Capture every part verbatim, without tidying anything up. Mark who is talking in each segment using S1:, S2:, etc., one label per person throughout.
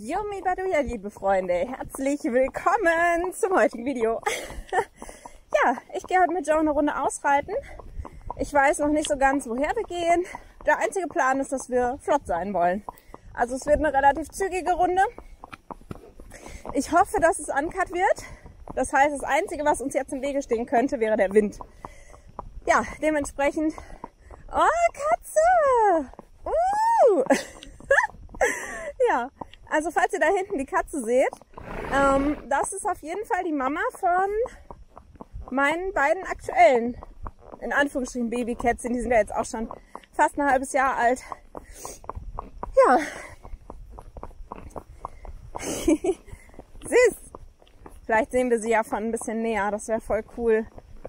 S1: Yummy Baduja, liebe Freunde, herzlich willkommen zum heutigen Video. Ja, ich gehe heute mit Joe eine Runde ausreiten. Ich weiß noch nicht so ganz, woher wir gehen. Der einzige Plan ist, dass wir flott sein wollen. Also es wird eine relativ zügige Runde. Ich hoffe, dass es uncut wird. Das heißt, das Einzige, was uns jetzt im Wege stehen könnte, wäre der Wind. Ja, dementsprechend... Oh, Katze! Uh! Ja, also falls ihr da hinten die Katze seht, ähm, das ist auf jeden Fall die Mama von meinen beiden aktuellen, in Anführungsstrichen, Babykätzchen. Die sind ja jetzt auch schon fast ein halbes Jahr alt. Ja. Süß. Vielleicht sehen wir sie ja von ein bisschen näher, das wäre voll cool.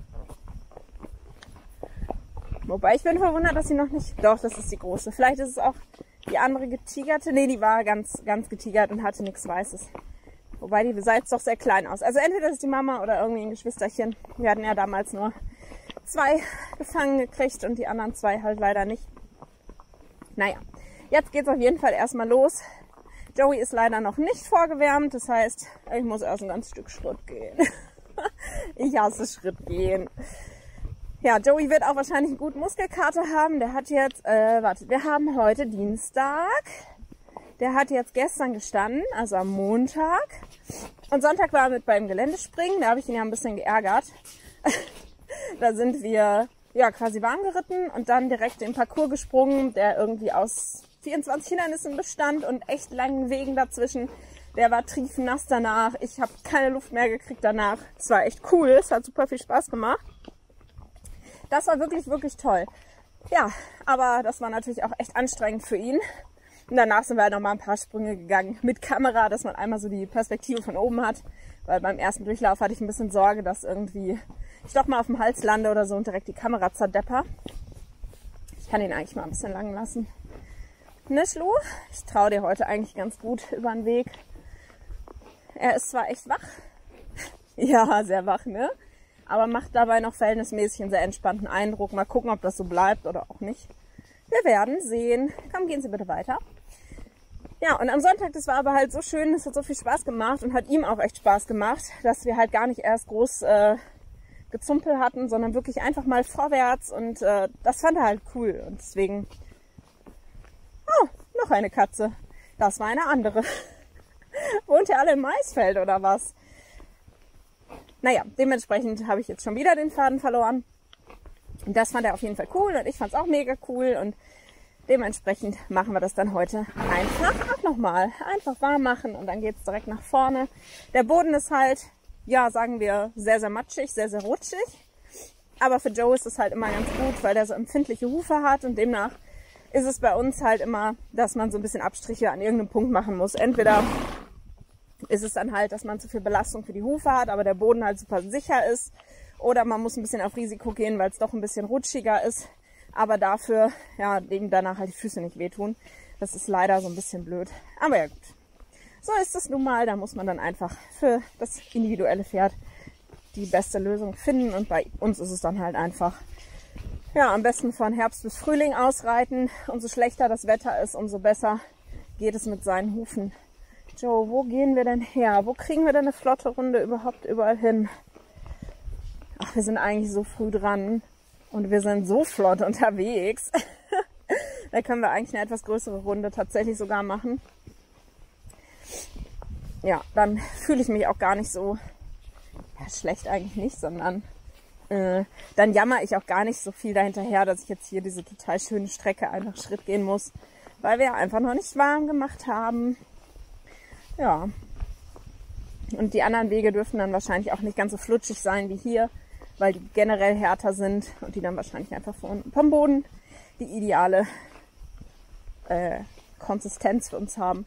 S1: Wobei ich bin verwundert, dass sie noch nicht... Doch, das ist die große. Vielleicht ist es auch die andere getigerte. Nee, die war ganz, ganz getigert und hatte nichts Weißes. Wobei, die sah jetzt doch sehr klein aus. Also entweder ist die Mama oder irgendwie ein Geschwisterchen. Wir hatten ja damals nur zwei gefangen gekriegt und die anderen zwei halt leider nicht. Naja, jetzt geht's auf jeden Fall erstmal los. Joey ist leider noch nicht vorgewärmt. Das heißt, ich muss erst ein ganz Stück Schritt gehen. Ich hasse Schritt gehen. Ja, Joey wird auch wahrscheinlich einen guten Muskelkater haben. Der hat jetzt, äh, warte, wir haben heute Dienstag. Der hat jetzt gestern gestanden, also am Montag. Und Sonntag war er mit beim Geländespringen. Da habe ich ihn ja ein bisschen geärgert. Da sind wir ja quasi warm geritten und dann direkt den Parcours gesprungen, der irgendwie aus vierundzwanzig Hindernissen bestand und echt langen Wegen dazwischen. Der war triefnass danach. Ich habe keine Luft mehr gekriegt danach. Es war echt cool. Es hat super viel Spaß gemacht. Das war wirklich, wirklich toll. Ja, aber das war natürlich auch echt anstrengend für ihn. Und danach sind wir halt noch mal ein paar Sprünge gegangen mit Kamera, dass man einmal so die Perspektive von oben hat. Weil beim ersten Durchlauf hatte ich ein bisschen Sorge, dass irgendwie ich doch mal auf dem Hals lande oder so und direkt die Kamera zerdepper. Ich kann ihn eigentlich mal ein bisschen lang lassen. Ne, Schlu? Ich traue dir heute eigentlich ganz gut über den Weg. Er ist zwar echt wach. Ja, sehr wach, ne? Aber macht dabei noch verhältnismäßig einen sehr entspannten Eindruck. Mal gucken, ob das so bleibt oder auch nicht. Wir werden sehen. Komm, gehen Sie bitte weiter. Ja, und am Sonntag, das war aber halt so schön, es hat so viel Spaß gemacht und hat ihm auch echt Spaß gemacht, dass wir halt gar nicht erst groß äh, Gezumpel hatten, sondern wirklich einfach mal vorwärts und äh, das fand er halt cool. Und deswegen... Oh, noch eine Katze. Das war eine andere. Wohnt ihr alle im Maisfeld oder was? Naja, dementsprechend habe ich jetzt schon wieder den Faden verloren. Und das fand er auf jeden Fall cool und ich fand es auch mega cool. Und dementsprechend machen wir das dann heute einfach auch nochmal. Einfach warm machen und dann geht es direkt nach vorne. Der Boden ist halt, ja, sagen wir, sehr, sehr matschig, sehr, sehr rutschig. Aber für Joe ist es halt immer ganz gut, weil der so empfindliche Hufe hat. Und demnach ist es bei uns halt immer, dass man so ein bisschen Abstriche an irgendeinem Punkt machen muss. Entweder... ist es dann halt, dass man zu viel Belastung für die Hufe hat, aber der Boden halt super sicher ist. Oder man muss ein bisschen auf Risiko gehen, weil es doch ein bisschen rutschiger ist. Aber dafür, ja, eben danach halt die Füße nicht wehtun. Das ist leider so ein bisschen blöd. Aber ja gut. So ist es nun mal. Da muss man dann einfach für das individuelle Pferd die beste Lösung finden. Und bei uns ist es dann halt einfach, ja, am besten von Herbst bis Frühling ausreiten. Umso schlechter das Wetter ist, umso besser geht es mit seinen Hufen. Joe, wo gehen wir denn her? Wo kriegen wir denn eine flotte Runde überhaupt überall hin? Ach, wir sind eigentlich so früh dran und wir sind so flott unterwegs. Da können wir eigentlich eine etwas größere Runde tatsächlich sogar machen. Ja, dann fühle ich mich auch gar nicht so, ja, schlecht eigentlich nicht, sondern äh, dann jammer ich auch gar nicht so viel dahinterher, dass ich jetzt hier diese total schöne Strecke einfach Schritt gehen muss, weil wir einfach noch nicht warm gemacht haben. Ja, und die anderen Wege dürfen dann wahrscheinlich auch nicht ganz so flutschig sein wie hier, weil die generell härter sind und die dann wahrscheinlich einfach vom, vom Boden die ideale äh, Konsistenz für uns haben.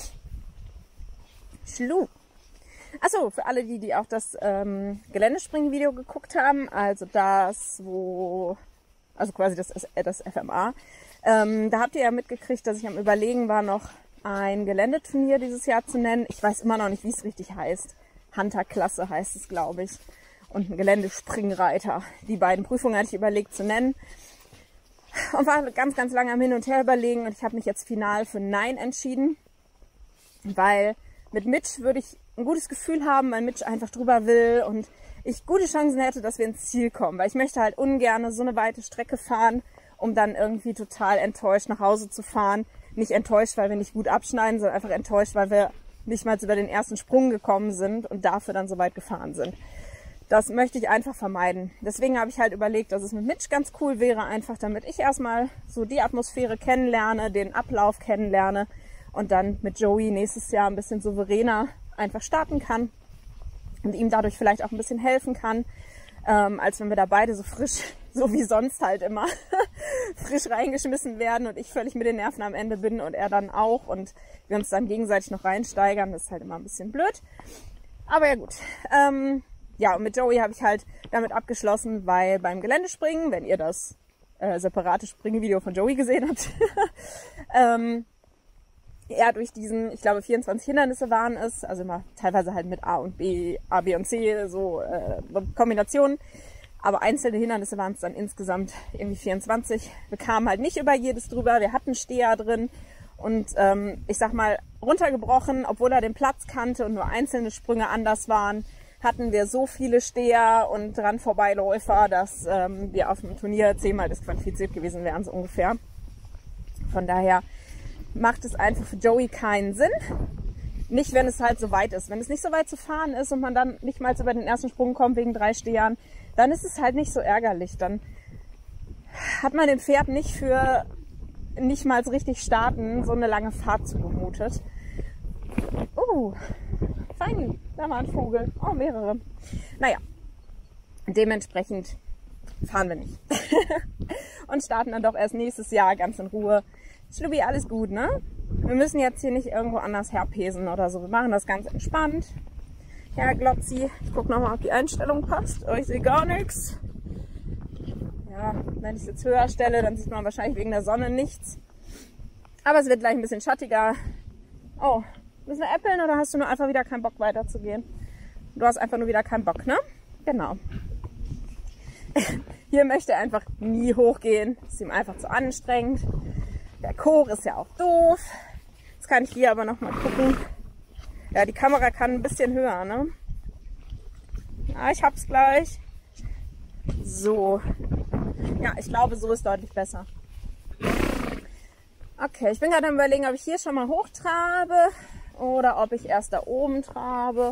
S1: Schlu. Achso, für alle die, die auch das ähm, Geländespringen-Video geguckt haben, also das, wo, also quasi das, das F M A, ähm, da habt ihr ja mitgekriegt, dass ich am Überlegen war, noch ein Geländeturnier dieses Jahr zu nennen. Ich weiß immer noch nicht, wie es richtig heißt. Hunter-Klasse heißt es, glaube ich. Und ein Geländespringreiter. Die beiden Prüfungen hatte ich überlegt zu nennen. Und war ganz, ganz lange am Hin und Her überlegen. Und ich habe mich jetzt final für Nein entschieden. weil mit Mitch würde ich ein gutes Gefühl haben, weil Mitch einfach drüber will und ich gute Chancen hätte, dass wir ins Ziel kommen, weil ich möchte halt ungern so eine weite Strecke fahren, um dann irgendwie total enttäuscht nach Hause zu fahren. Nicht enttäuscht, weil wir nicht gut abschneiden, sondern einfach enttäuscht, weil wir nicht mal über den ersten Sprung gekommen sind und dafür dann so weit gefahren sind. Das möchte ich einfach vermeiden. Deswegen habe ich halt überlegt, dass es mit Mitch ganz cool wäre, einfach damit ich erstmal so die Atmosphäre kennenlerne, den Ablauf kennenlerne und dann mit Joey nächstes Jahr ein bisschen souveräner einfach starten kann und ihm dadurch vielleicht auch ein bisschen helfen kann, ähm, als wenn wir da beide so frisch, so wie sonst halt immer, frisch reingeschmissen werden und ich völlig mit den Nerven am Ende bin und er dann auch und wir uns dann gegenseitig noch reinsteigern. Das ist halt immer ein bisschen blöd. Aber ja gut. Ähm, ja, und mit Joey habe ich halt damit abgeschlossen, weil beim Geländespringen, wenn ihr das äh, separate Springvideo von Joey gesehen habt, ähm, er durch diesen, ich glaube vierundzwanzig Hindernisse waren es, also immer teilweise halt mit A und B, A, B und C, so äh, Kombinationen, aber einzelne Hindernisse waren es dann insgesamt irgendwie vierundzwanzig. Wir kamen halt nicht über jedes drüber, wir hatten Steher drin und ähm, ich sag mal runtergebrochen, obwohl er den Platz kannte und nur einzelne Sprünge anders waren, hatten wir so viele Steher und dran Vorbeiläufer, dass ähm, wir auf dem Turnier zehnmal disqualifiziert gewesen wären, so ungefähr. Von daher macht es einfach für Joey keinen Sinn. Nicht, wenn es halt so weit ist. Wenn es nicht so weit zu fahren ist und man dann nicht mal über den ersten Sprung kommt wegen drei Stehern, dann ist es halt nicht so ärgerlich. Dann hat man dem Pferd nicht für nicht mal so richtig starten so eine lange Fahrt zugemutet. Uh, fein, da war ein Vogel. Oh, mehrere. Naja, dementsprechend fahren wir nicht. Und starten dann doch erst nächstes Jahr ganz in Ruhe. Schlubbi, alles gut, ne? Wir müssen jetzt hier nicht irgendwo anders herpesen oder so. Wir machen das ganz entspannt. Ja, Glotzi, ich gucke nochmal, ob die Einstellung passt. Oh, ich sehe gar nichts. Ja, wenn ich es jetzt höher stelle, dann sieht man wahrscheinlich wegen der Sonne nichts. Aber es wird gleich ein bisschen schattiger. Oh, müssen wir äppeln oder hast du nur einfach wieder keinen Bock weiterzugehen? Du hast einfach nur wieder keinen Bock, ne? Genau. Hier möchte er einfach nie hochgehen. Ist ihm einfach zu anstrengend. Der Chor ist ja auch doof. Jetzt kann ich hier aber noch mal gucken. Ja, die Kamera kann ein bisschen höher, ne? Ja, ich hab's gleich. So. Ja, ich glaube, so ist deutlich besser. Okay, ich bin gerade am Überlegen, ob ich hier schon mal hochtrabe oder ob ich erst da oben trabe.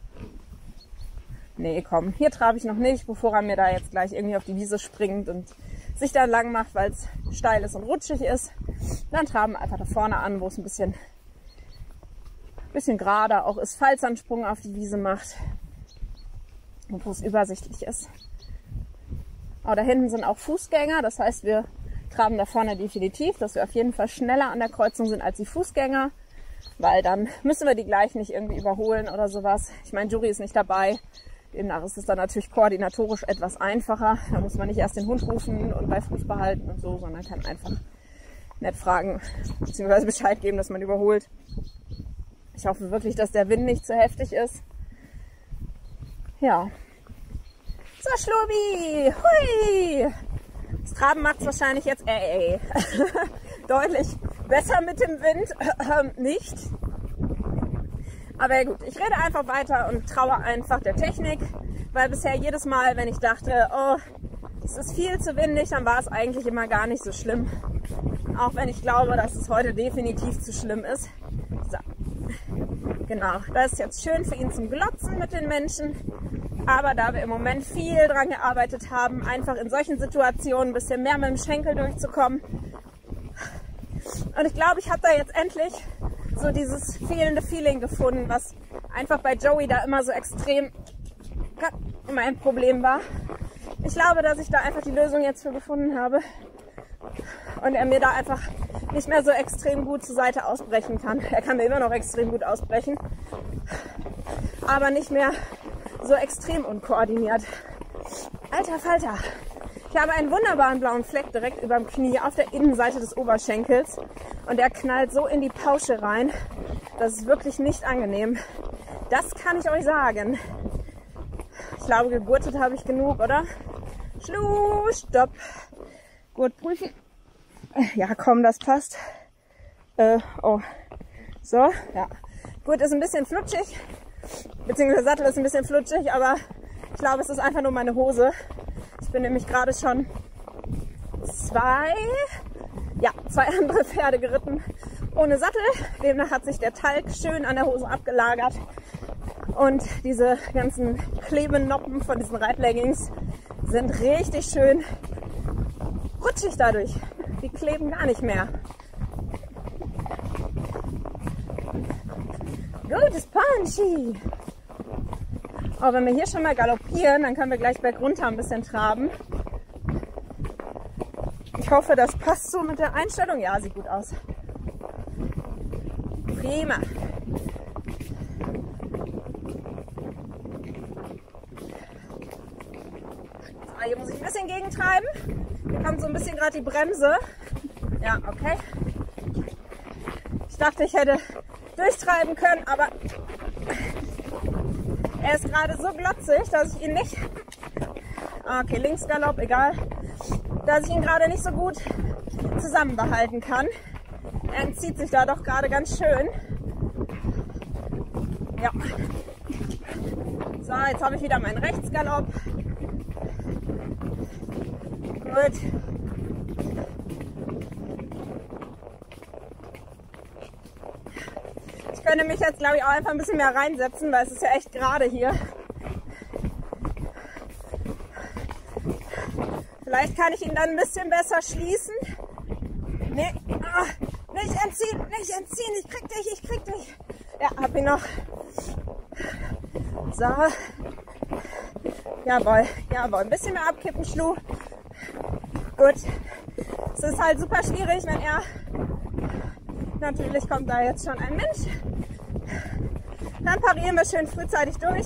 S1: Nee, komm, hier trabe ich noch nicht, bevor er mir da jetzt gleich irgendwie auf die Wiese springt und sich da lang macht, weil es steil ist und rutschig ist. Dann traben wir einfach da vorne an, wo es ein bisschen, bisschen gerader auch ist, falls er einen Sprung auf die Wiese macht und wo es übersichtlich ist. Aber da hinten sind auch Fußgänger, das heißt, wir traben da vorne definitiv, dass wir auf jeden Fall schneller an der Kreuzung sind als die Fußgänger, weil dann müssen wir die gleich nicht irgendwie überholen oder sowas. Ich meine, Jury ist nicht dabei. Demnach ist es dann natürlich koordinatorisch etwas einfacher. Da muss man nicht erst den Hund rufen und bei Fuß behalten und so, sondern kann einfach nett fragen, beziehungsweise Bescheid geben, dass man überholt. Ich hoffe wirklich, dass der Wind nicht zu heftig ist. Ja. So, Schlubi! Hui! Das Traben macht es wahrscheinlich jetzt ey, ey. deutlich besser mit dem Wind. Äh, nicht. Aber ja gut, ich rede einfach weiter und traue einfach der Technik, weil bisher jedes Mal, wenn ich dachte, oh, es ist viel zu windig, dann war es eigentlich immer gar nicht so schlimm. Auch wenn ich glaube, dass es heute definitiv zu schlimm ist. So. Genau, das ist jetzt schön für ihn zum Glotzen mit den Menschen. Aber da wir im Moment viel dran gearbeitet haben, einfach in solchen Situationen ein bisschen mehr mit dem Schenkel durchzukommen. Und ich glaube, ich habe da jetzt endlich so dieses fehlende Feeling gefunden, was einfach bei Joey da immer so extrem mein Problem war. Ich glaube, dass ich da einfach die Lösung jetzt für gefunden habe und er mir da einfach nicht mehr so extrem gut zur Seite ausbrechen kann. Er kann mir immer noch extrem gut ausbrechen, aber nicht mehr so extrem unkoordiniert. Alter Falter! Ich habe einen wunderbaren blauen Fleck direkt über dem Knie auf der Innenseite des Oberschenkels und der knallt so in die Pausche rein. Das ist wirklich nicht angenehm. Das kann ich euch sagen. Ich glaube, gegurtet habe ich genug, oder? Schlu, stopp. Gurt prüfen. Ja, komm, das passt. Äh, oh. So, ja. Gut, ist ein bisschen flutschig, beziehungsweise der Sattel ist ein bisschen flutschig, aber ich glaube, es ist einfach nur meine Hose. Ich bin nämlich gerade schon zwei, ja, zwei andere Pferde geritten ohne Sattel. Demnach hat sich der Talg schön an der Hose abgelagert. Und diese ganzen Klebenoppen von diesen Reitleggings sind richtig schön rutschig dadurch. Die kleben gar nicht mehr. Gutes Punchy! Oh, wenn wir hier schon mal galoppieren, dann können wir gleich bergunter ein bisschen traben. Ich hoffe, das passt so mit der Einstellung. Ja, sieht gut aus. Prima. So, hier muss ich ein bisschen gegentreiben. Hier kommt so ein bisschen gerade die Bremse. Ja, okay. Ich dachte, ich hätte durchtreiben können, aber er ist gerade so glotzig, dass ich ihn nicht, okay, Linksgalopp, egal, dass ich ihn gerade nicht so gut zusammenbehalten kann. Er entzieht sich da doch gerade ganz schön. Ja. So, jetzt habe ich wieder meinen Rechtsgalopp. Gut. Ich könnte mich jetzt, glaube ich, auch einfach ein bisschen mehr reinsetzen, weil es ist ja echt gerade hier. Vielleicht kann ich ihn dann ein bisschen besser schließen. Nee, ah, nicht entziehen, nicht entziehen, ich krieg dich, ich krieg dich. Ja, hab ihn noch. So. Jawohl, jawohl, ein bisschen mehr abkippen, Schlu. Gut. Es ist halt super schwierig, wenn er... Natürlich kommt da jetzt schon ein Mensch. Dann parieren wir schön frühzeitig durch.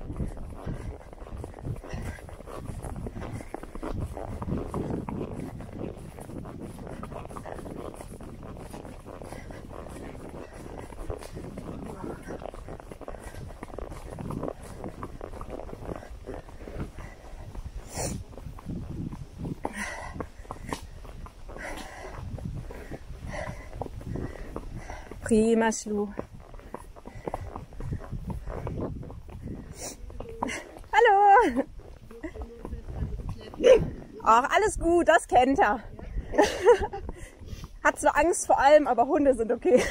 S1: Prima, Schlu. Hallo. Ach, alles gut, das kennt er. Hat zwar Angst vor allem, aber Hunde sind okay.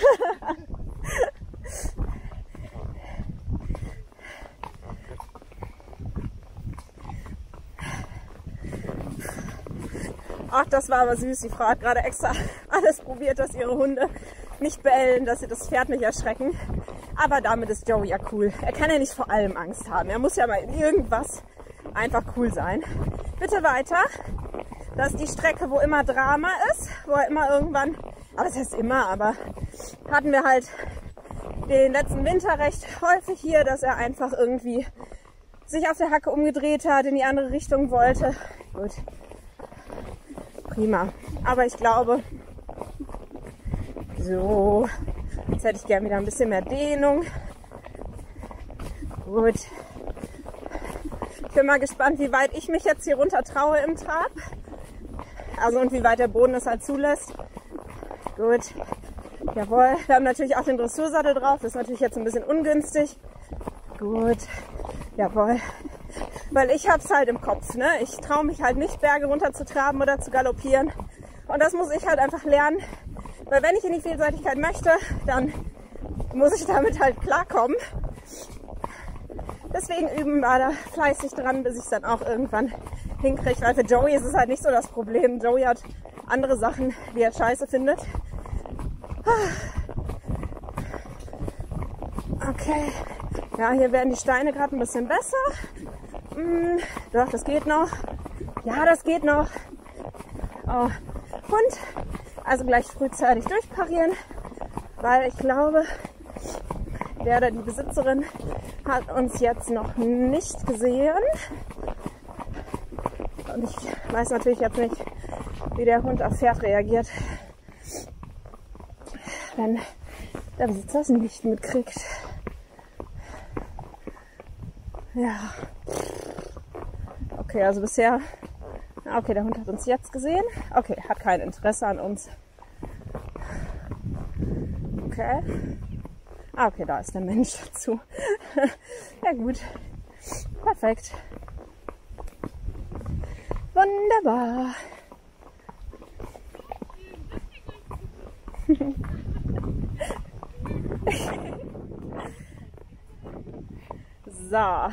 S1: Ach, das war aber süß. Die Frau hat gerade extra alles probiert, dass ihre Hunde nicht bellen, dass sie das Pferd nicht erschrecken. Aber damit ist Joey ja cool. Er kann ja nicht vor allem Angst haben. Er muss ja mal in irgendwas einfach cool sein. Bitte weiter. Das ist die Strecke, wo immer Drama ist, wo er immer irgendwann, aber das heißt immer, aber hatten wir halt den letzten Winter recht häufig hier, dass er einfach irgendwie sich auf der Hacke umgedreht hat, in die andere Richtung wollte. Gut. Prima. Aber ich glaube, so, jetzt hätte ich gerne wieder ein bisschen mehr Dehnung. Gut. Ich bin mal gespannt, wie weit ich mich jetzt hier runter traue im Trab. Also und wie weit der Boden es halt zulässt. Gut. Jawohl. Wir haben natürlich auch den Dressursattel drauf. Das ist natürlich jetzt ein bisschen ungünstig. Gut. Jawohl. Weil ich hab's halt im Kopf, ne? Ich traue mich halt nicht, Berge runter zu traben oder zu galoppieren. Und das muss ich halt einfach lernen. Weil wenn ich in die Vielseitigkeit möchte, dann muss ich damit halt klarkommen. Deswegen üben wir da fleißig dran, bis ich es dann auch irgendwann hinkriege. Weil für Joey ist es halt nicht so das Problem. Joey hat andere Sachen, die er scheiße findet. Okay. Ja, hier werden die Steine gerade ein bisschen besser. Hm, doch, das geht noch. Ja, das geht noch. Oh. Und also gleich frühzeitig durchparieren, weil ich glaube, der oder die Besitzerin hat uns jetzt noch nicht gesehen. Und ich weiß natürlich jetzt nicht, wie der Hund auf Pferd reagiert, wenn der Besitzer es nicht mitkriegt. Ja. Okay, also bisher... Okay, der Hund hat uns jetzt gesehen. Okay, hat kein Interesse an uns. Okay. Ah, okay, da ist der Mensch dazu. Ja gut. Perfekt. Wunderbar. So.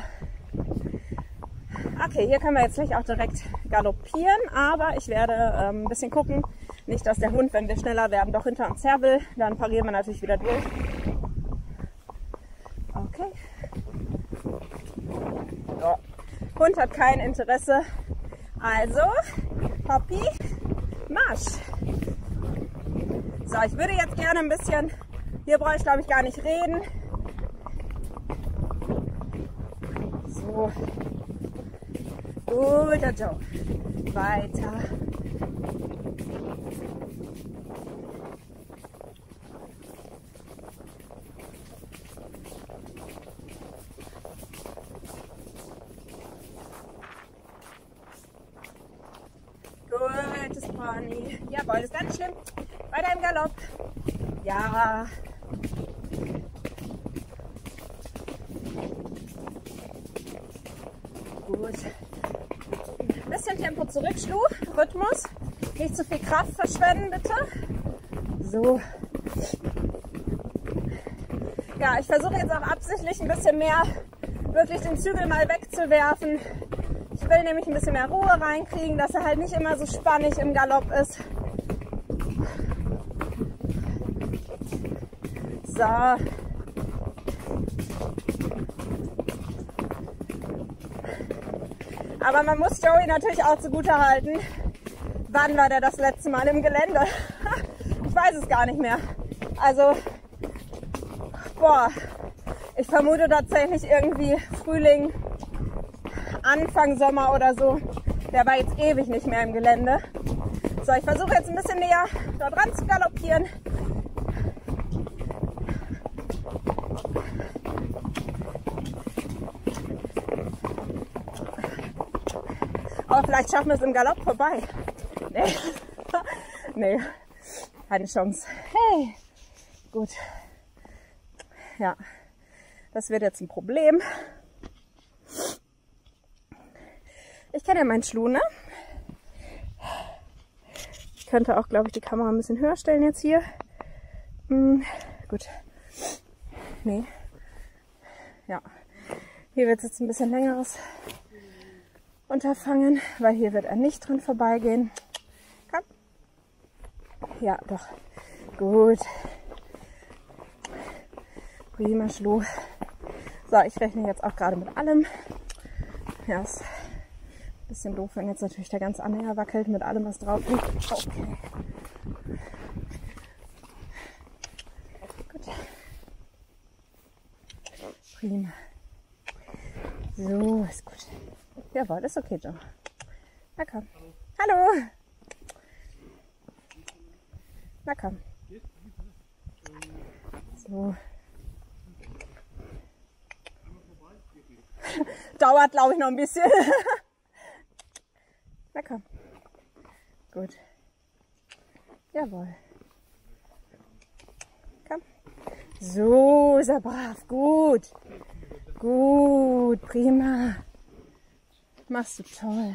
S1: Okay, hier können wir jetzt gleich auch direkt galoppieren, aber ich werde ähm, ein bisschen gucken, nicht, dass der Hund, wenn wir schneller werden, doch hinter uns her will. Dann parieren wir natürlich wieder durch. Okay. So. Hund hat kein Interesse. Also, Hoppi, Marsch. So, ich würde jetzt gerne ein bisschen, hier brauche ich glaube ich gar nicht reden. So. Guter Joe. Weiter. Gutes Pony. Jawohl, ist ganz schlimm. Weiter im Galopp. Ja. Gut. Ein bisschen Tempo zurück, Schlu. Rhythmus. Nicht zu viel Kraft verschwenden, bitte. So. Ja, ich versuche jetzt auch absichtlich ein bisschen mehr wirklich den Zügel mal wegzuwerfen. Ich will nämlich ein bisschen mehr Ruhe reinkriegen, dass er halt nicht immer so spannig im Galopp ist. So. Aber man muss Joey natürlich auch zugute halten. Wann war der das letzte Mal im Gelände? Ich weiß es gar nicht mehr. Also, boah, ich vermute tatsächlich irgendwie Frühling, Anfang Sommer oder so. Der war jetzt ewig nicht mehr im Gelände. So, ich versuche jetzt ein bisschen näher dort ran zu galoppieren. Aber vielleicht schaffen wir es im Galopp vorbei. Nee, nee, keine Chance. Hey, gut. Ja, das wird jetzt ein Problem. Ich kenne ja meinen Schlu, ne? Ich könnte auch, glaube ich, die Kamera ein bisschen höher stellen jetzt hier. Hm, gut. Nee. Ja. Hier wird es jetzt ein bisschen längeres Unterfangen, weil hier wird er nicht dran vorbeigehen. Komm. Ja, doch. Gut. Prima, Schlu. So, ich rechne jetzt auch gerade mit allem. Ja, ist ein bisschen doof, wenn jetzt natürlich der ganze Anhänger wackelt mit allem, was drauf liegt. Okay. Gut. Prima. So, ist gut. Jawohl, ist okay, Joe. Na komm. Hallo. Na komm. So. Dauert, glaube ich, noch ein bisschen. Na komm. Gut. Jawohl. Komm. So, ist er brav. Gut. Gut, prima. Machst du toll.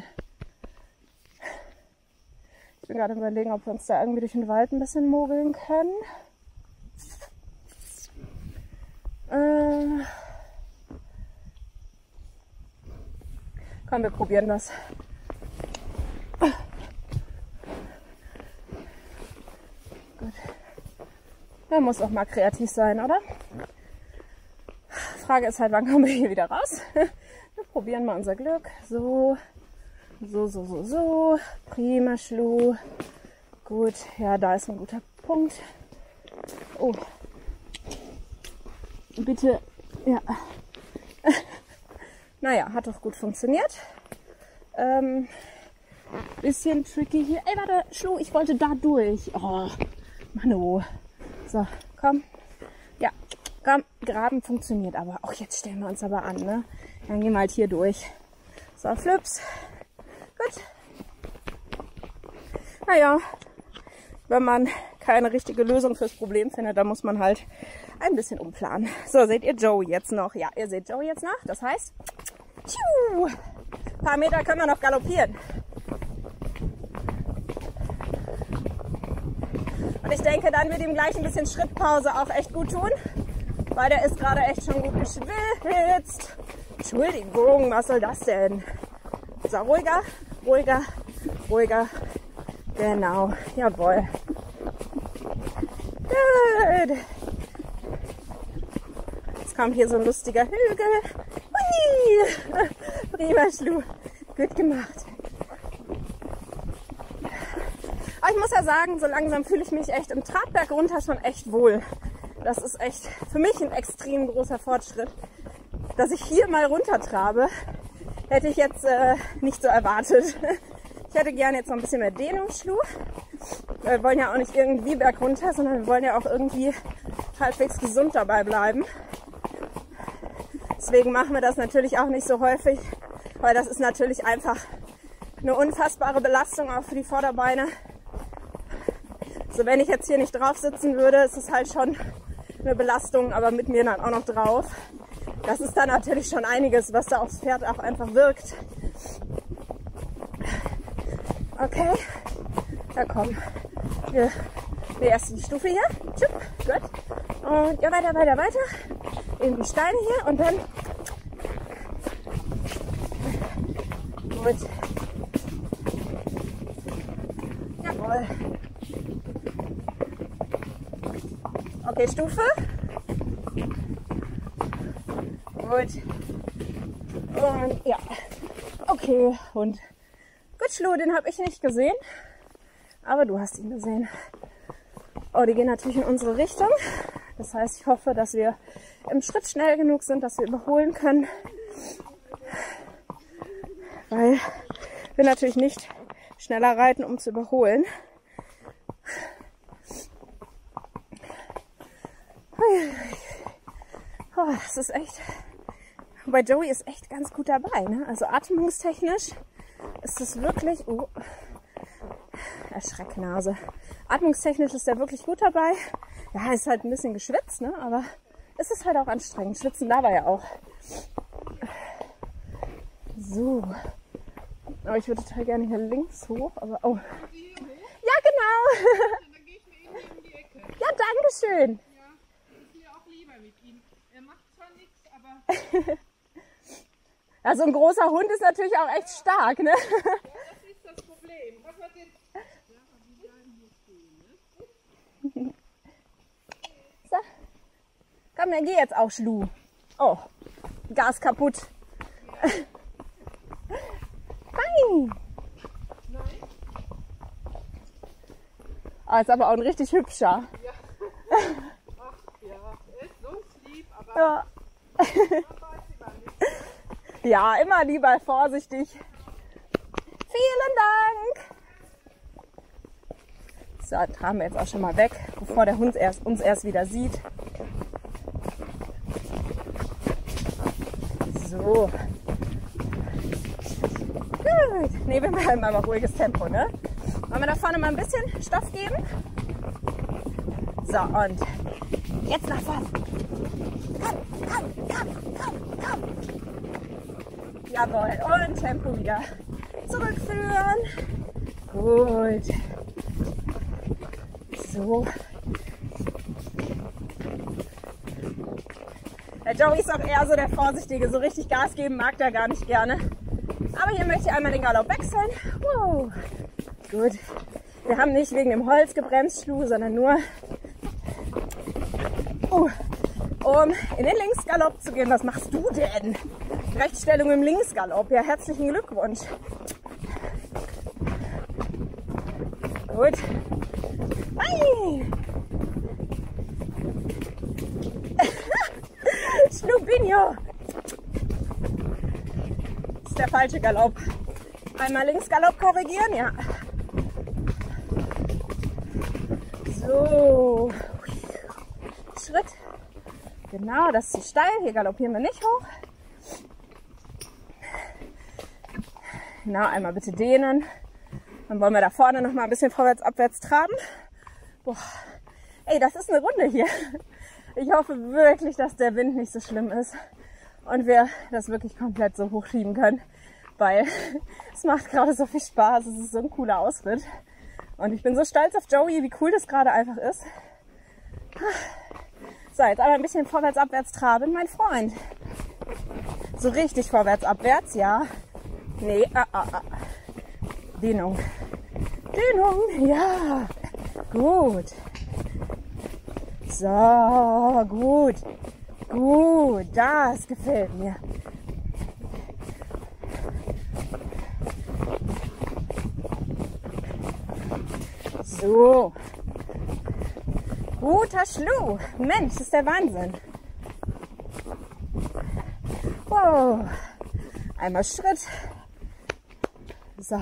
S1: Ich bin gerade überlegen, ob wir uns da irgendwie durch den Wald ein bisschen mogeln können. Äh Komm, wir probieren das. Gut. Man muss auch mal kreativ sein, oder? Frage ist halt, wann kommen wir hier wieder raus? Wir probieren mal unser Glück. So, so, so, so, so. Prima, Schlu. Gut, ja, da ist ein guter Punkt. Oh. Bitte, ja. Naja, hat doch gut funktioniert. Ähm, bisschen tricky hier. Ey, warte, Schlu, ich wollte da durch. Oh, Mano. So, komm. Ja, komm, Graben funktioniert aber. Auch jetzt stellen wir uns aber an, ne? Dann gehen wir halt hier durch. So, Flips. Gut. Naja, wenn man keine richtige Lösung fürs Problem findet, dann muss man halt ein bisschen umplanen. So, seht ihr Joey jetzt noch? Ja, ihr seht Joey jetzt noch. Das heißt, tschiu, ein paar Meter können wir noch galoppieren. Und ich denke, dann wird ihm gleich ein bisschen Schrittpause auch echt gut tun, weil der ist gerade echt schon gut geschwitzt. Entschuldigung, was soll das denn? So, ruhiger, ruhiger, ruhiger. Genau, jawohl. Gut. Jetzt kommt hier so ein lustiger Hügel. Hui. Prima, Schlu. Gut gemacht. Aber ich muss ja sagen, so langsam fühle ich mich echt im Trabberg runter schon echt wohl. Das ist echt für mich ein extrem großer Fortschritt. Dass ich hier mal runtertrabe, hätte ich jetzt äh, nicht so erwartet. Ich hätte gerne jetzt noch ein bisschen mehr Dehnung, Schlu. Wir wollen ja auch nicht irgendwie bergunter, sondern wir wollen ja auch irgendwie halbwegs gesund dabei bleiben. Deswegen machen wir das natürlich auch nicht so häufig, weil das ist natürlich einfach eine unfassbare Belastung auch für die Vorderbeine. So, wenn ich jetzt hier nicht drauf sitzen würde, ist es halt schon eine Belastung, aber mit mir dann auch noch drauf. Das ist dann natürlich schon einiges, was da aufs Pferd auch einfach wirkt. Okay, ja komm, wir, die erste Stufe hier, Tschüpp, gut, und ja weiter, weiter, weiter, in die Steine hier und dann, gut, jawohl, okay, Stufe, gut, und ja, okay, und gut, Schlu, den habe ich nicht gesehen, aber du hast ihn gesehen. Oh, die gehen natürlich in unsere Richtung. Das heißt, ich hoffe, dass wir im Schritt schnell genug sind, dass wir überholen können. Weil wir natürlich nicht schneller reiten, um zu überholen. Oh, das ist echt... Wobei Joey ist echt ganz gut dabei, ne? Also atmungstechnisch ist das wirklich... Oh, Erschrecknase. Atmungstechnisch ist er wirklich gut dabei. Ja, ist halt ein bisschen geschwitzt, ne? Aber es ist halt auch anstrengend. Schwitzen dabei ja auch. So. Aber ich würde total gerne hier links hoch, aber oh. Ja, genau. Ja, danke schön.
S2: Ja, ist mir auch lieber mit ihm. Er macht zwar nichts, aber...
S1: Ja, so ein großer Hund ist natürlich auch echt stark, ne?
S2: Ja, das ist das Problem. Was wird jetzt...
S1: So. Komm, dann geh jetzt auch, Schlu. Oh, Gas kaputt. Nein.
S2: Nein?
S1: Ah, ist aber auch ein richtig hübscher.
S2: Ja. Ach ja, er ist so lieb, aber...
S1: Ja.
S2: man weiß immer nicht.
S1: Ja, immer lieber vorsichtig. Vielen Dank. So, tragen wir jetzt auch schon mal weg, bevor der Hund erst, uns erst wieder sieht. So. Gut. Ne, wir machen mal ruhiges Tempo, ne? Wollen wir da vorne mal ein bisschen Stoff geben? So, und jetzt nach vorne. Komm, komm, komm, komm, komm. Jawohl, und Tempo wieder zurückführen. Gut. So. Der Joey ist auch eher so der Vorsichtige. So richtig Gas geben mag der gar nicht gerne. Aber hier möchte ich einmal den Galopp wechseln. Wow. Gut. Wir haben nicht wegen dem Holz gebremst, Schlu, sondern nur uh, um in den Linksgalopp zu gehen. Was machst du denn? Rechtsstellung im Linksgalopp. Ja, herzlichen Glückwunsch. Gut. Hey. Schnubinho. Das ist der falsche Galopp. Einmal Linksgalopp korrigieren, ja. So. Schritt. Genau, das ist zu steil. Hier galoppieren wir nicht hoch. Genau, einmal bitte dehnen. Dann wollen wir da vorne noch mal ein bisschen vorwärts, abwärts traben. Boah. Ey, das ist eine Runde hier. Ich hoffe wirklich, dass der Wind nicht so schlimm ist und wir das wirklich komplett so hochschieben können, weil es macht gerade so viel Spaß. Es ist so ein cooler Ausritt und ich bin so stolz auf Joey, wie cool das gerade einfach ist. So, jetzt aber ein bisschen vorwärts-abwärts traben, mein Freund. So richtig vorwärts-abwärts, ja. Nee, ah, ah, ah. Dehnung. Dehnung, ja. Gut. So, gut. Gut, das gefällt mir. So. Guter Schluh. Mensch, das ist der Wahnsinn. Wow. Einmal Schritt. So.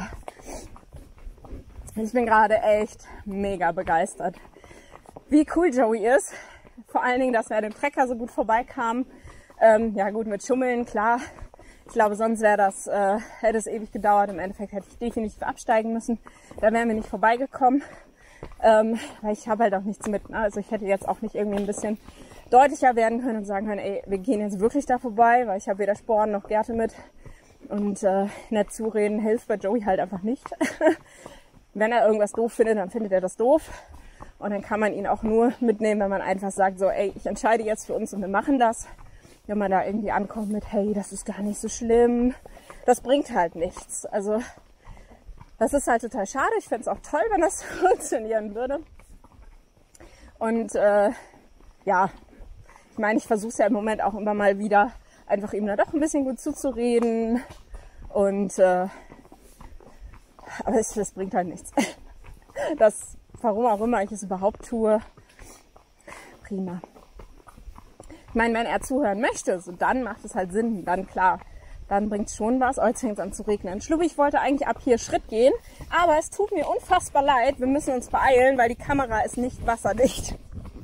S1: Ich bin gerade echt mega begeistert, wie cool Joey ist. Vor allen Dingen, dass wir an dem Trecker so gut vorbeikamen. Ähm, ja gut, mit Schummeln, klar. Ich glaube, sonst wäre das, äh, hätte es ewig gedauert. Im Endeffekt hätte ich definitiv absteigen müssen. Da wären wir nicht vorbeigekommen. Ähm, weil ich habe halt auch nichts mit. Ne? Also ich hätte jetzt auch nicht irgendwie ein bisschen deutlicher werden können und sagen können, ey, wir gehen jetzt wirklich da vorbei, weil ich habe weder Sporen noch Gerte mit. Und äh, nett zureden hilft bei Joey halt einfach nicht. Wenn er irgendwas doof findet, dann findet er das doof. Und dann kann man ihn auch nur mitnehmen, wenn man einfach sagt, so, ey, ich entscheide jetzt für uns und wir machen das. Wenn man da irgendwie ankommt mit, hey, das ist gar nicht so schlimm. Das bringt halt nichts. Also das ist halt total schade. Ich fände es auch toll, wenn das funktionieren würde. Und äh, ja, ich meine, ich versuche es ja im Moment auch immer mal wieder, einfach ihm da doch ein bisschen gut zuzureden. Und äh, aber es, das bringt halt nichts. Das, warum auch immer ich es überhaupt tue, prima. Ich meine, wenn er zuhören möchte, so dann macht es halt Sinn, dann klar, dann bringt es schon was. Oh, jetzt fängt es an zu regnen. Schlubbi, ich wollte eigentlich ab hier Schritt gehen, aber es tut mir unfassbar leid. Wir müssen uns beeilen, weil die Kamera ist nicht wasserdicht.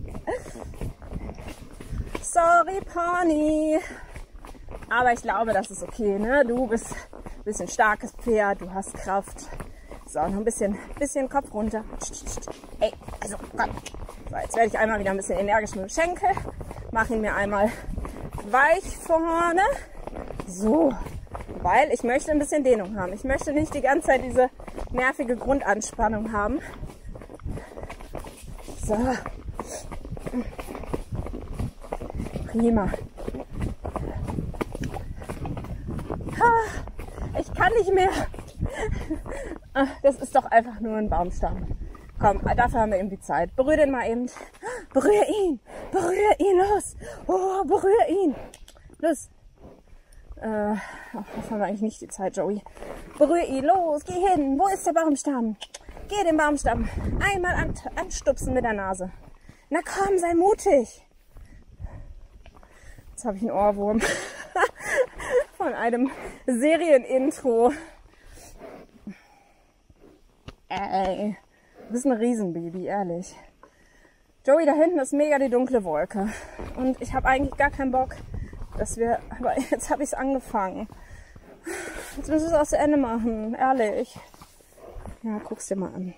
S1: Sorry, Pony. Aber ich glaube, das ist okay, ne? Du bist ein bisschen starkes Pferd, du hast Kraft. So, noch ein bisschen, bisschen Kopf runter. Ey, also komm. So, jetzt werde ich einmal wieder ein bisschen energisch mit dem Schenkel. Mache ihn mir einmal weich vorne. So, weil ich möchte ein bisschen Dehnung haben. Ich möchte nicht die ganze Zeit diese nervige Grundanspannung haben. So. Prima. Ich kann nicht mehr. Das ist doch einfach nur ein Baumstamm. Komm, dafür haben wir eben die Zeit. Berühr den mal eben. Berühr ihn. Berühr ihn, los. Oh, berühr ihn. Los. Äh, das haben wir eigentlich nicht die Zeit, Joey. Berühr ihn, los, geh hin. Wo ist der Baumstamm? Geh den Baumstamm einmal an, anstupsen mit der Nase. Na komm, sei mutig. Jetzt habe ich einen Ohrwurm von einem Serienintro. Ey, du bist ein Riesenbaby, ehrlich. Joey, da hinten ist mega die dunkle Wolke. Und ich habe eigentlich gar keinen Bock, dass wir... Aber jetzt habe ich es angefangen. Jetzt müssen wir es auch zu Ende machen, ehrlich. Ja, guck's dir mal an.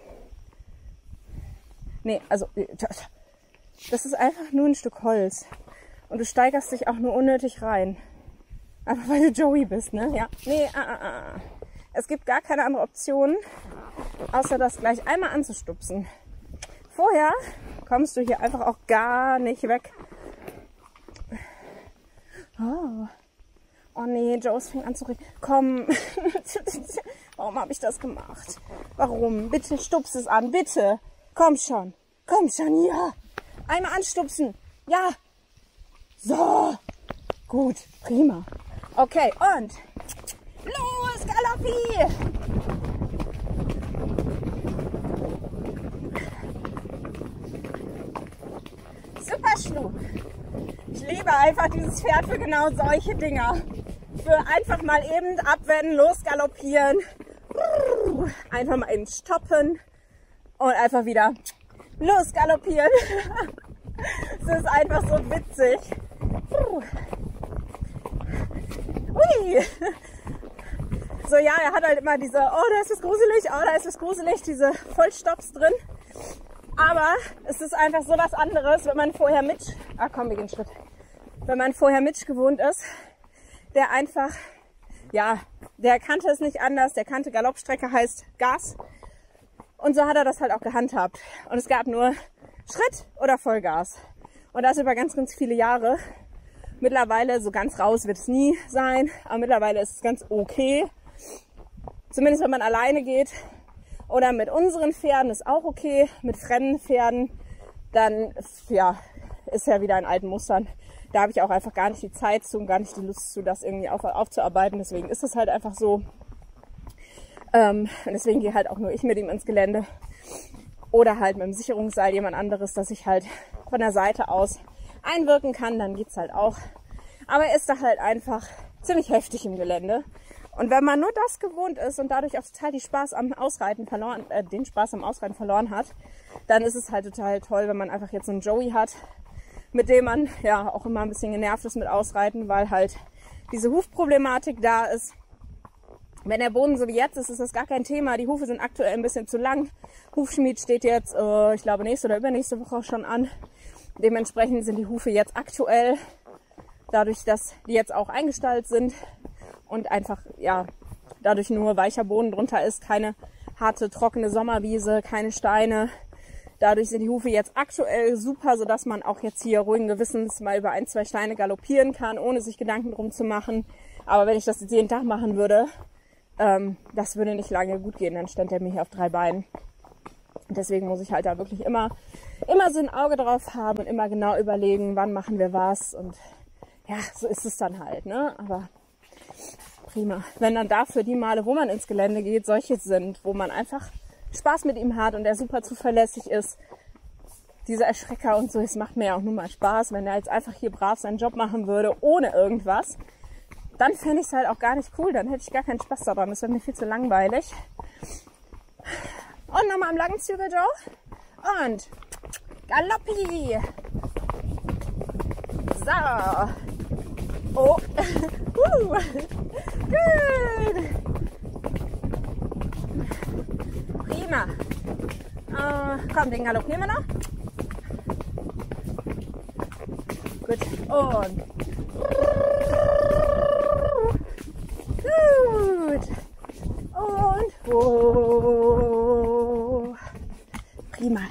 S1: Nee, also... Das ist einfach nur ein Stück Holz. Und du steigerst dich auch nur unnötig rein. Einfach weil du Joey bist, ne? Ja. Nee, ah, ah, ah. Es gibt gar keine andere Option, außer das gleich einmal anzustupsen. Vorher kommst du hier einfach auch gar nicht weg. Oh, oh nee, Joes fängt an zu reden. Komm, warum habe ich das gemacht? Warum? Bitte stups es an, bitte. Komm schon, komm schon, ja. Einmal anstupsen, ja. So, gut, prima. Okay, und los, Galoppi! Super Schluck. Ich liebe einfach dieses Pferd für genau solche Dinger. Für einfach mal eben abwenden, losgaloppieren. Einfach mal eben stoppen und einfach wieder losgaloppieren. Es ist einfach so witzig. Ui. So, ja, er hat halt immer diese, oh, da ist es gruselig, oh, da ist es gruselig, diese Vollstopps drin. Aber es ist einfach so was anderes, wenn man vorher mit, ah komm, wir gehen Schritt. Wenn man vorher Mitch gewohnt ist, der einfach, ja, der kannte es nicht anders, der kannte Galoppstrecke heißt Gas. Und so hat er das halt auch gehandhabt. Und es gab nur Schritt oder Vollgas. Und das über ganz, ganz viele Jahre. Mittlerweile, so ganz raus wird es nie sein, aber mittlerweile ist es ganz okay. Zumindest wenn man alleine geht. Oder mit unseren Pferden ist auch okay. Mit fremden Pferden, dann ja, ist ja wieder in alten Mustern. Da habe ich auch einfach gar nicht die Zeit zu und gar nicht die Lust zu, das irgendwie auf, aufzuarbeiten. Deswegen ist es halt einfach so. Ähm, und deswegen gehe halt auch nur ich mit ihm ins Gelände. Oder halt mit dem Sicherungsseil jemand anderes, dass ich halt von der Seite aus einwirken kann. Dann geht's halt auch. Aber er ist da halt einfach ziemlich heftig im Gelände. Und wenn man nur das gewohnt ist und dadurch auch total die Spaß am Ausreiten verloren, äh, den Spaß am Ausreiten verloren hat, dann ist es halt total toll, wenn man einfach jetzt so einen Joey hat, mit dem man ja auch immer ein bisschen genervt ist mit Ausreiten, weil halt diese Hufproblematik da ist. Wenn der Boden so wie jetzt ist, ist das gar kein Thema. Die Hufe sind aktuell ein bisschen zu lang. Hufschmied steht jetzt, äh, ich glaube, nächste oder übernächste Woche schon an. Dementsprechend sind die Hufe jetzt aktuell, dadurch, dass die jetzt auch eingestallt sind, und einfach, ja, dadurch nur weicher Boden drunter ist, keine harte, trockene Sommerwiese, keine Steine. Dadurch sind die Hufe jetzt aktuell super, sodass man auch jetzt hier ruhigen Gewissens mal über ein, zwei Steine galoppieren kann, ohne sich Gedanken drum zu machen. Aber wenn ich das jetzt jeden Tag machen würde, ähm, das würde nicht lange gut gehen, dann stand er mir hier auf drei Beinen. Und deswegen muss ich halt da wirklich immer, immer so ein Auge drauf haben und immer genau überlegen, wann machen wir was. Und ja, so ist es dann halt, ne? Aber prima. Wenn dann dafür die Male, wo man ins Gelände geht, solche sind, wo man einfach Spaß mit ihm hat und er super zuverlässig ist, dieser Erschrecker und so, es macht mir ja auch nur mal Spaß. Wenn er jetzt einfach hier brav seinen Job machen würde, ohne irgendwas, dann fände ich es halt auch gar nicht cool. Dann hätte ich gar keinen Spaß daran. Das wäre mir viel zu langweilig. Und nochmal am langen Zügel, Joe. Und Galoppi. So. Oh. uh. Gut. Prima. Äh, komm, den galoppieren wir noch. Gut. Und. Gut. Und. Oh. Prima.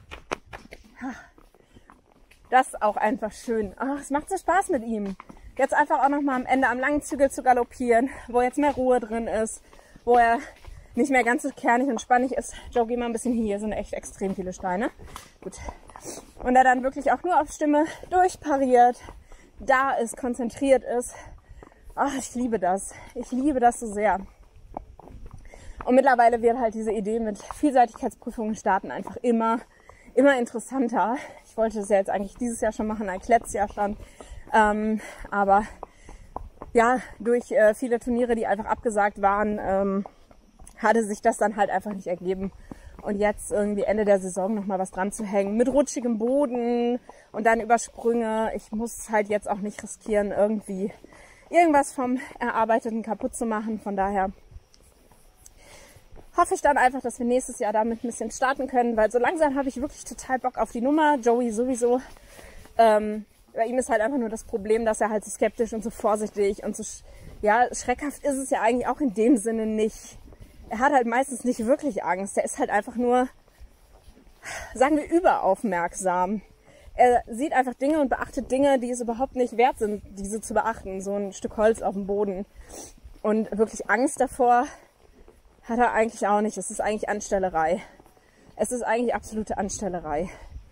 S1: Das ist auch einfach schön. Ach, es macht so Spaß mit ihm. Jetzt einfach auch noch mal am Ende am langen Zügel zu galoppieren, wo jetzt mehr Ruhe drin ist, wo er nicht mehr ganz so kernig und spannig ist. Joe, geh mal ein bisschen hier, sind echt extrem viele Steine. Gut. Und er dann wirklich auch nur auf Stimme durchpariert, da ist, konzentriert ist. Ach, ich liebe das. Ich liebe das so sehr. Und mittlerweile wird halt diese Idee mit Vielseitigkeitsprüfungen starten einfach immer, immer interessanter. Ich wollte das ja jetzt eigentlich dieses Jahr schon machen, ein letztes Jahr schon. Ähm, aber ja, durch äh, viele Turniere, die einfach abgesagt waren, ähm, hatte sich das dann halt einfach nicht ergeben. Und jetzt irgendwie Ende der Saison nochmal was dran zu hängen mit rutschigem Boden und dann Übersprünge. Ich muss halt jetzt auch nicht riskieren, irgendwie irgendwas vom Erarbeiteten kaputt zu machen. Von daher hoffe ich dann einfach, dass wir nächstes Jahr damit ein bisschen starten können, weil so langsam habe ich wirklich total Bock auf die Nummer. Joey sowieso. Ähm, bei ihm ist halt einfach nur das Problem, dass er halt so skeptisch und so vorsichtig und so, ja, schreckhaft ist es ja eigentlich auch in dem Sinne nicht. Er hat halt meistens nicht wirklich Angst. Er ist halt einfach nur, sagen wir, überaufmerksam. Er sieht einfach Dinge und beachtet Dinge, die es überhaupt nicht wert sind, diese zu beachten. So ein Stück Holz auf dem Boden. Und wirklich Angst davor hat er eigentlich auch nicht. Es ist eigentlich Anstellerei. Es ist eigentlich absolute Anstellerei.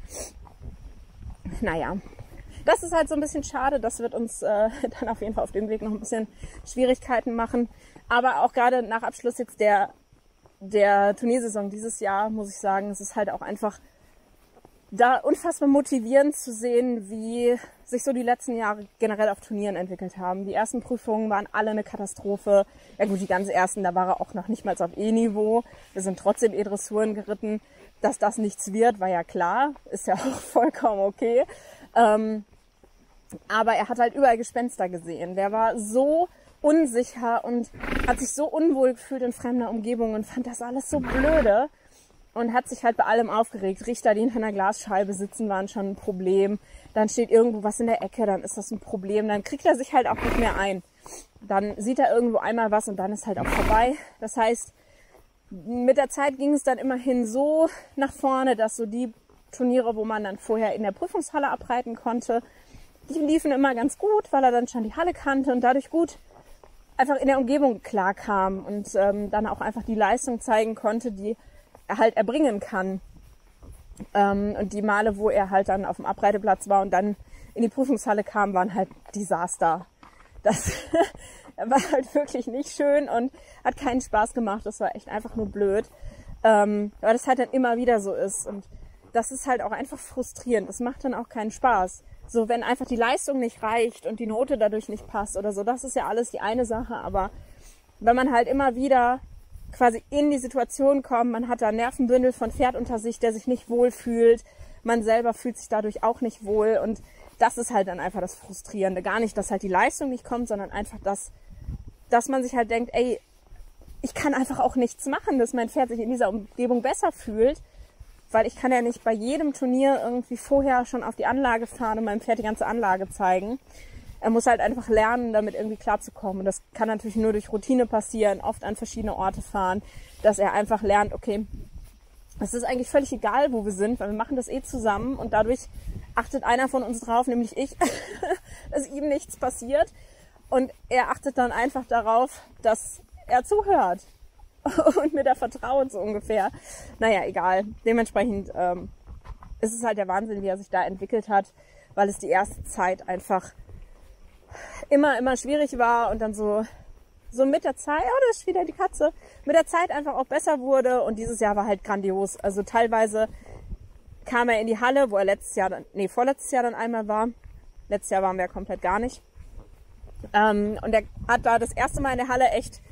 S1: Naja. Das ist halt so ein bisschen schade. Das wird uns äh, dann auf jeden Fall auf dem Weg noch ein bisschen Schwierigkeiten machen. Aber auch gerade nach Abschluss jetzt der, der Turniersaison dieses Jahr, muss ich sagen, es ist halt auch einfach da unfassbar motivierend zu sehen, wie sich so die letzten Jahre generell auf Turnieren entwickelt haben. Die ersten Prüfungen waren alle eine Katastrophe. Ja gut, die ganz ersten, da war er auch noch nicht mal auf E-Niveau. Wir sind trotzdem E-Dressuren geritten. Dass das nichts wird, war ja klar. Ist ja auch vollkommen okay. Ähm, aber er hat halt überall Gespenster gesehen. Der war so unsicher und hat sich so unwohl gefühlt in fremder Umgebung und fand das alles so blöde. und hat sich halt bei allem aufgeregt. Richter, die hinter einer Glasscheibe sitzen, waren schon ein Problem. Dann steht irgendwo was in der Ecke, dann ist das ein Problem. Dann kriegt er sich halt auch nicht mehr ein. Dann sieht er irgendwo einmal was und dann ist halt auch vorbei. Das heißt, mit der Zeit ging es dann immerhin so nach vorne, dass so die Turniere, wo man dann vorher in der Prüfungshalle abreiten konnte, die liefen immer ganz gut, weil er dann schon die Halle kannte und dadurch gut einfach in der Umgebung klar kam und ähm, dann auch einfach die Leistung zeigen konnte, die er halt erbringen kann. Ähm, und die Male, wo er halt dann auf dem Abreiteplatz war und dann in die Prüfungshalle kam, waren halt Desaster. Das war halt wirklich nicht schön und hat keinen Spaß gemacht. Das war echt einfach nur blöd. Ähm, weil das halt dann immer wieder so ist. Und das ist halt auch einfach frustrierend. Das macht dann auch keinen Spaß. So, wenn einfach die Leistung nicht reicht und die Note dadurch nicht passt oder so, das ist ja alles die eine Sache. Aber wenn man halt immer wieder quasi in die Situation kommt, man hat da ein Nervenbündel von Pferd unter sich, der sich nicht wohl fühlt, man selber fühlt sich dadurch auch nicht wohl und das ist halt dann einfach das Frustrierende. Gar nicht, dass halt die Leistung nicht kommt, sondern einfach das, dass man sich halt denkt, ey, ich kann einfach auch nichts machen, dass mein Pferd sich in dieser Umgebung besser fühlt, weil ich kann ja nicht bei jedem Turnier irgendwie vorher schon auf die Anlage fahren und meinem Pferd die ganze Anlage zeigen. Er muss halt einfach lernen, damit irgendwie klarzukommen. Und das kann natürlich nur durch Routine passieren, oft an verschiedene Orte fahren, dass er einfach lernt, okay, es ist eigentlich völlig egal, wo wir sind, weil wir machen das eh zusammen und dadurch achtet einer von uns drauf, nämlich ich, dass ihm nichts passiert. Und er achtet dann einfach darauf, dass er zuhört und mir da vertraut, so ungefähr. Naja, egal. Dementsprechend ähm, ist es halt der Wahnsinn, wie er sich da entwickelt hat, weil es die erste Zeit einfach immer, immer schwierig war und dann so, so mit der Zeit, oh, das ist wieder die Katze, mit der Zeit einfach auch besser wurde und dieses Jahr war halt grandios. Also teilweise kam er in die Halle, wo er letztes Jahr, dann, nee, vorletztes Jahr dann einmal war. Letztes Jahr waren wir ja komplett gar nicht. Ähm, und er hat da das erste Mal in der Halle echt,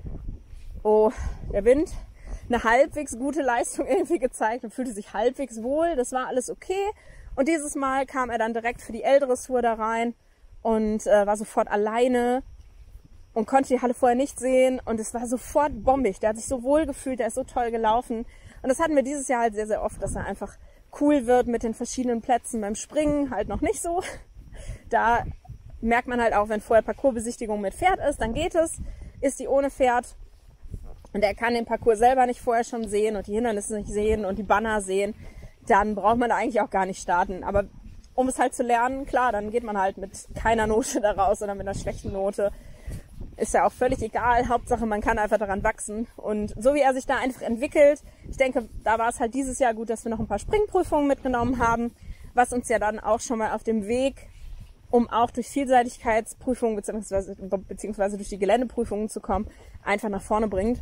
S1: oh, der Wind, eine halbwegs gute Leistung irgendwie gezeigt und fühlte sich halbwegs wohl. Das war alles okay. Und dieses Mal kam er dann direkt für die L-Dressur da rein und äh, war sofort alleine und konnte die Halle vorher nicht sehen. Und es war sofort bombig. Der hat sich so wohl gefühlt, der ist so toll gelaufen. Und das hatten wir dieses Jahr halt sehr, sehr oft, dass er einfach cool wird mit den verschiedenen Plätzen. Beim Springen halt noch nicht so. Da merkt man halt auch, wenn vorher Parcoursbesichtigung mit Pferd ist, dann geht es. Ist die ohne Pferd und er kann den Parcours selber nicht vorher schon sehen und die Hindernisse nicht sehen und die Banner sehen, dann braucht man da eigentlich auch gar nicht starten. Aber um es halt zu lernen, klar, dann geht man halt mit keiner Note da raus oder mit einer schlechten Note. Ist ja auch völlig egal. Hauptsache, man kann einfach daran wachsen. Und so wie er sich da einfach entwickelt, ich denke, da war es halt dieses Jahr gut, dass wir noch ein paar Springprüfungen mitgenommen haben, was uns ja dann auch schon mal auf dem Weg, um auch durch Vielseitigkeitsprüfungen beziehungsweise, beziehungsweise durch die Geländeprüfungen zu kommen, einfach nach vorne bringt.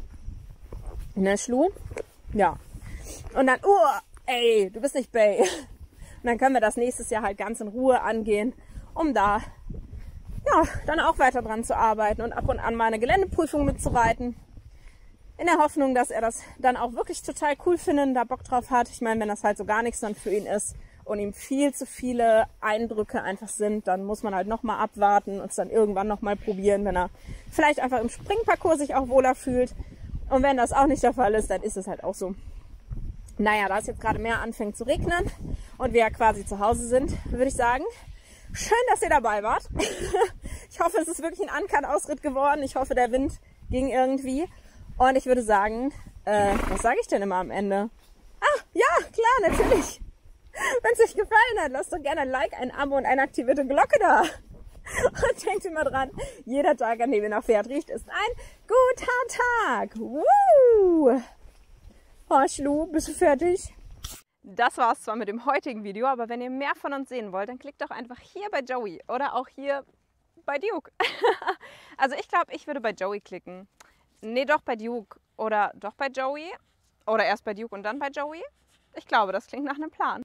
S1: Ne, Schlu? Ja. Und dann, oh, ey, du bist nicht Bay. Und dann können wir das nächstes Jahr halt ganz in Ruhe angehen, um da ja, dann auch weiter dran zu arbeiten und ab und an mal eine Geländeprüfung mitzureiten. In der Hoffnung, dass er das dann auch wirklich total cool findet, da Bock drauf hat. Ich meine, wenn das halt so gar nichts dann für ihn ist und ihm viel zu viele Eindrücke einfach sind, dann muss man halt nochmal abwarten und es dann irgendwann nochmal probieren, wenn er vielleicht einfach im Springparcours sich auch wohler fühlt. Und wenn das auch nicht der Fall ist, dann ist es halt auch so. Naja, da es jetzt gerade mehr anfängt zu regnen und wir ja quasi zu Hause sind, würde ich sagen, schön, dass ihr dabei wart. Ich hoffe, es ist wirklich ein Uncut-Ausritt geworden. Ich hoffe, der Wind ging irgendwie. Und ich würde sagen, äh, was sage ich denn immer am Ende? Ah, ja, klar, natürlich. Wenn es euch gefallen hat, lasst doch gerne ein Like, ein Abo und eine aktivierte Glocke da. Und denkt immer dran, jeder Tag, an dem ihr nach Pferd riecht, ist ein guter Tag. Woo! Oh, Schlu, bist du fertig? Das war's zwar mit dem heutigen Video, aber wenn ihr mehr von uns sehen wollt, dann klickt doch einfach hier bei Joey oder auch hier bei Duke. Also ich glaube, ich würde bei Joey klicken. Nee, doch bei Duke oder doch bei Joey oder erst bei Duke und dann bei Joey. Ich glaube, das klingt nach einem Plan.